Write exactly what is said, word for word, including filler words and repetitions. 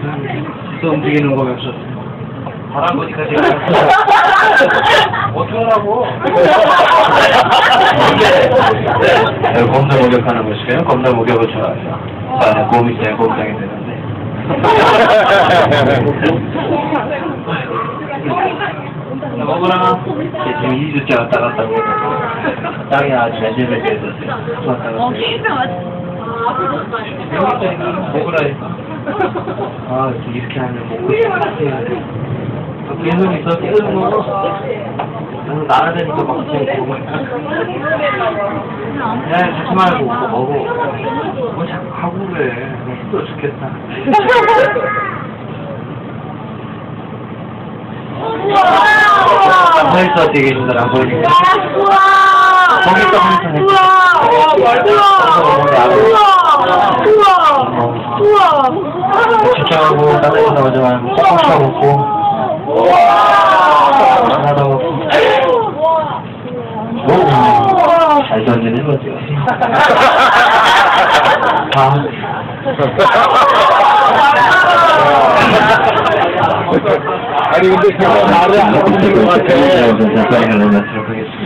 또 움직이는 거면서 할아버지까지 어쩌라고? 겁나 목욕하는 것이면 겁나 목욕을 좋아해요. 아, 몸이 제 곰탕이 되는데. 먹으라. 지금 이 주째 왔다 갔다 오고 땅이 아주 매질매질해졌어요. 왔다 갔다 오고. 먹으라 했어. 아, 이렇게 하면 먹고 싶어. 계속 있어, 계속 먹어. 나는 나라다니까 막 먹고. 야, 같이 말고 먹어. 뭐 자꾸 하고 그래. 힘들어 죽겠다. 람보에서 뒤에 계신다, 람보에서. 거기 또 한 우와! 주차하고, 따뜻한 나오지만, 꼭 샤먹고. 하나 먹고. 잘 던지는 거죠. 다. 아니, 근데 그거 말을 안 하는 것 같아. 잠깐만, 하겠습니다.